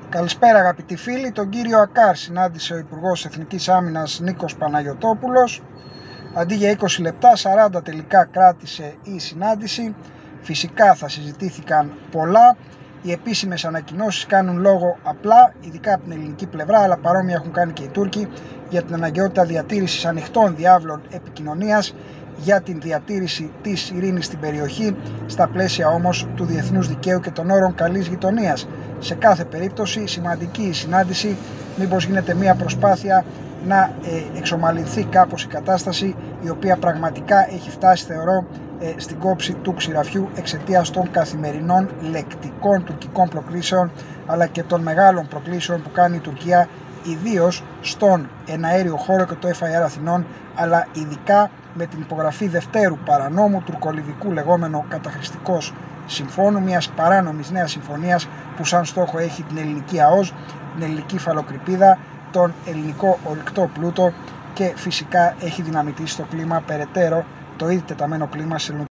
Καλησπέρα αγαπητοί φίλοι, τον κύριο Ακάρ συνάντησε ο Υπουργός Εθνικής Άμυνας Νίκος Παναγιωτόπουλος. Αντί για 20 λεπτά, 40 τελικά κράτησε η συνάντηση. Φυσικά θα συζητήθηκαν πολλά. Οι επίσημες ανακοινώσεις κάνουν λόγο απλά, ειδικά από την ελληνική πλευρά, αλλά παρόμοια έχουν κάνει και οι Τούρκοι, για την αναγκαιότητα διατήρησης ανοιχτών διάβλων επικοινωνίας για την διατήρηση της ειρήνης στην περιοχή, στα πλαίσια όμως του διεθνούς δικαίου και των όρων καλής γειτονίας. Σε κάθε περίπτωση σημαντική η συνάντηση, μήπως γίνεται μια προσπάθεια να εξομαλυνθεί κάπως η κατάσταση, η οποία πραγματικά έχει φτάσει, θεωρώ, στην κόψη του ξηραφιού εξαιτίας των καθημερινών λεκτικών τουρκικών προκλήσεων, αλλά και των μεγάλων προκλήσεων που κάνει η Τουρκία, ιδίως στον εναέριο χώρο και το FIR Αθηνών, αλλά ειδικά με την υπογραφή δευτέρου παρανόμου τουρκολιβικού λεγόμενο καταχρηστικός συμφώνου, μιας παράνομης νέας συμφωνίας που σαν στόχο έχει την ελληνική ΑΟΣ, την ελληνική υφαλοκρηπίδα, τον ελληνικό ορυκτό πλούτο και φυσικά έχει δυναμητήσει το κλίμα περαιτέρω, το ήδη τεταμένο κλίμα σε